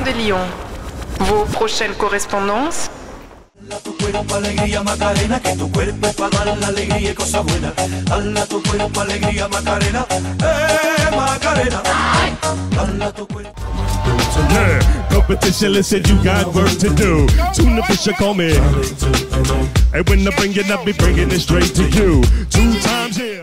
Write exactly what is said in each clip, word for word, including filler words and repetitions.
de Lyon. Vos prochaines correspondances? Tu cuerpo alegría Macarena, que tu cuerpo es para dar la alegría y cosas buenas. Dala tu cuerpo alegría Macarena, eh Macarena. Dala tu cuerpo. Yeah, competition said you got work to do. Soon the fisher call me. And when I bring it, I'll be bringing it straight to you. Two times here.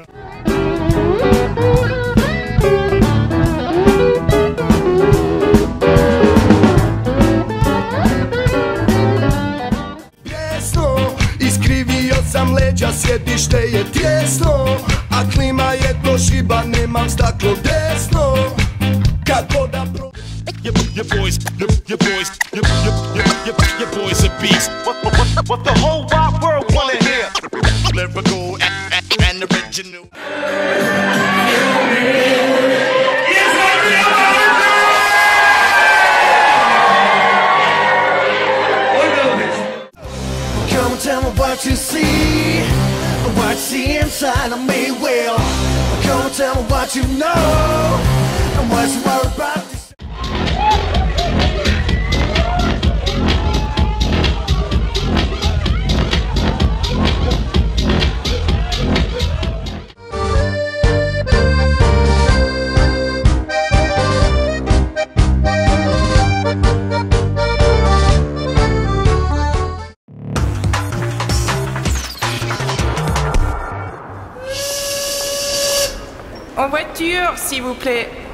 Iskrivio sam leđa, sjedište je tjesno, a klima je Toshiba, nemam staklo desno. Kako da pro... Your, your boys, your, your boys, your, your, your, your, your boys a beast. What, what, what, what the whole wide world wanna hear. Lyrical and, and original. Come tell me what you see, what you see inside of me. Well, come tell me what you know, and what you worry about. En voiture, s'il vous plaît.